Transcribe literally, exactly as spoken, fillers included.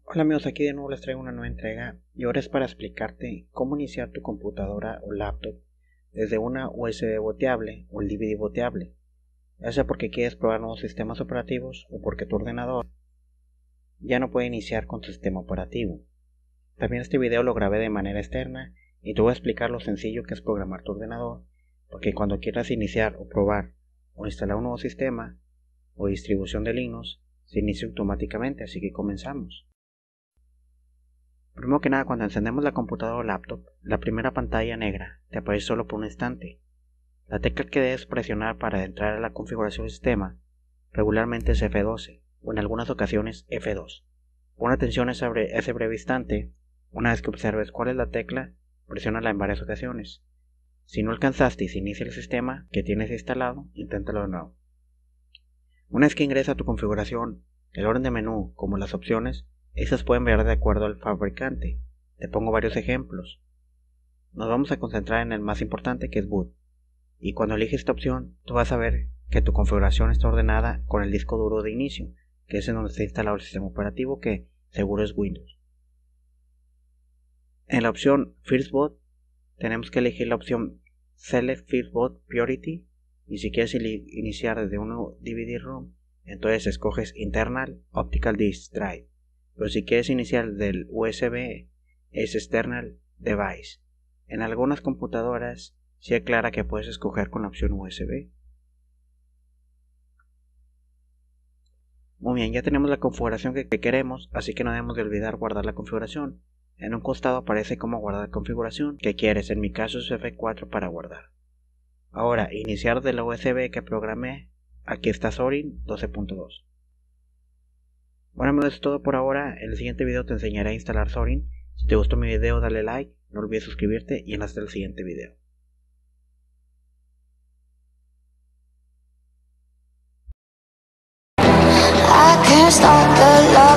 Hola amigos, aquí de nuevo les traigo una nueva entrega y ahora es para explicarte cómo iniciar tu computadora o laptop desde una U S B boteable o el D V D boteable, ya sea porque quieres probar nuevos sistemas operativos o porque tu ordenador ya no puede iniciar con tu sistema operativo. También este video lo grabé de manera externa y te voy a explicar lo sencillo que es programar tu ordenador, porque cuando quieras iniciar o probar o instalar un nuevo sistema o distribución de Linux se inicia automáticamente, así que comenzamos. Primero que nada, cuando encendemos la computadora o laptop, la primera pantalla negra te aparece solo por un instante. La tecla que debes presionar para entrar a la configuración del sistema regularmente es F doce o en algunas ocasiones F dos. Pon atención a ese breve, ese breve instante. Una vez que observes cuál es la tecla, presiónala en varias ocasiones. Si no alcanzaste y se inicia el sistema que tienes instalado, inténtalo de nuevo. Una vez que ingresa a tu configuración, el orden de menú como las opciones esas pueden variar de acuerdo al fabricante. Te pongo varios ejemplos. Nos vamos a concentrar en el más importante, que es boot. Y cuando eliges esta opción, tú vas a ver que tu configuración está ordenada con el disco duro de inicio, que es en donde está instalado el sistema operativo, que seguro es Windows. En la opción First Boot, tenemos que elegir la opción Select First Boot Priority. Y si quieres iniciar desde un D V D ROM, entonces escoges Internal Optical Disk Drive. Pero si quieres iniciar del U S B es External Device. En algunas computadoras sí aclara que puedes escoger con la opción U S B. Muy bien, ya tenemos la configuración que queremos, así que no debemos de olvidar guardar la configuración. En un costado aparece cómo guardar la configuración que quieres, en mi caso es F cuatro para guardar. Ahora, iniciar de la U S B que programé, aquí está Zorin doce punto dos. Bueno amigos, eso es todo por ahora. En el siguiente video te enseñaré a instalar Zorin. Si te gustó mi video dale like, no olvides suscribirte y hasta el siguiente video. I can't stop the love.